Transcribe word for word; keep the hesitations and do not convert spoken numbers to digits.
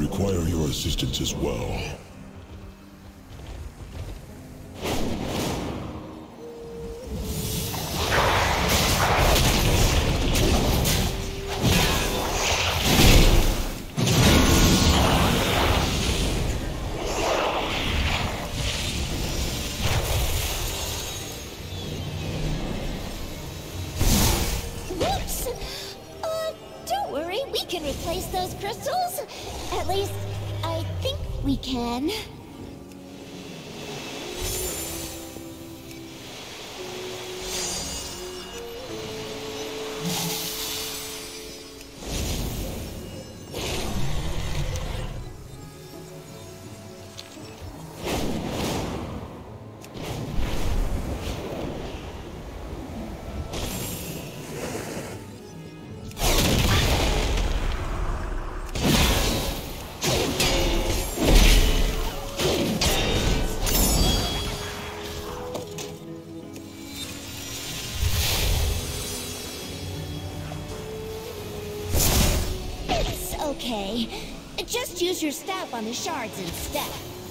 require your assistance as well. Whoops! Uh, don't worry, we can replace those crystals. At least, I think we can. Okay, just use your staff on the shards instead.